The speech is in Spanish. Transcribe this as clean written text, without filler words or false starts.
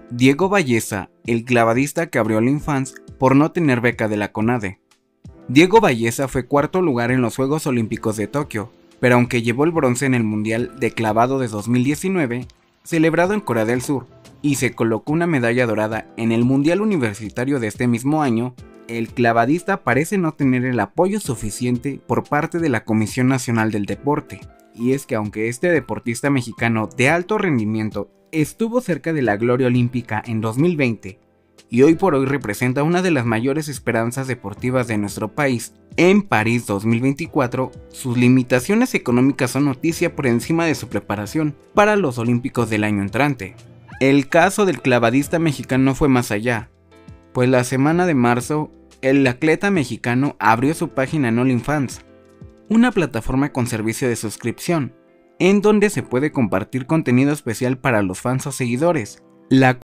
Diego Valleza, el clavadista que abrió OnlyFans por no tener beca de la CONADE. Diego Valleza fue cuarto lugar en los Juegos Olímpicos de Tokio, pero aunque llevó el bronce en el Mundial de Clavado de 2019, celebrado en Corea del Sur, y se colocó una medalla dorada en el Mundial Universitario de este mismo año, el clavadista parece no tener el apoyo suficiente por parte de la Comisión Nacional del Deporte. Y es que aunque este deportista mexicano de alto rendimiento estuvo cerca de la gloria olímpica en 2020 y hoy por hoy representa una de las mayores esperanzas deportivas de nuestro país, en París 2024, sus limitaciones económicas son noticia por encima de su preparación para los Olímpicos del año entrante. El caso del clavadista mexicano fue más allá, pues la semana de marzo, el atleta mexicano abrió su página en OnlyFans, una plataforma con servicio de suscripción, en donde se puede compartir contenido especial para los fans o seguidores, la